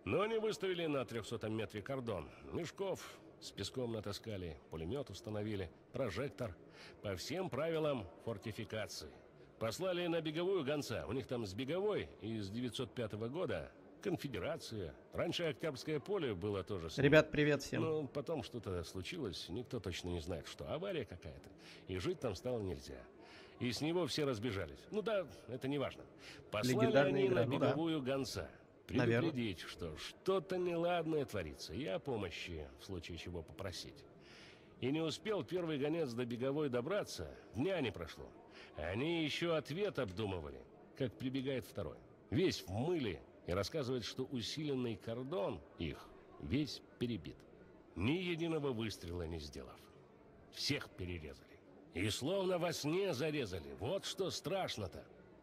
Но они выставили на 300-м метре кордон. Мешков с песком натаскали, пулемет установили, прожектор. По всем правилам фортификации. Послали на беговую гонца. У них там с беговой из 905 года конфедерация. Раньше Октябрьское поле было тоже с ним. Ребят, привет всем. Но потом что-то случилось, никто точно не знает, что. Авария какая-то. И жить там стало нельзя. И с него все разбежались. Ну да, это не важно. Послали Легендарная они игра, на ну да. беговую гонца. Наверно. Предупредить, что что-то неладное творится, и о помощи, в случае чего, попросить. И не успел первый гонец до беговой добраться, дня не прошло. Они еще ответ обдумывали, как прибегает второй. Весь в мыле и рассказывает, что усиленный кордон их весь перебит. Ни единого выстрела не сделав. Всех перерезали. И словно во сне зарезали. Вот что страшно-то.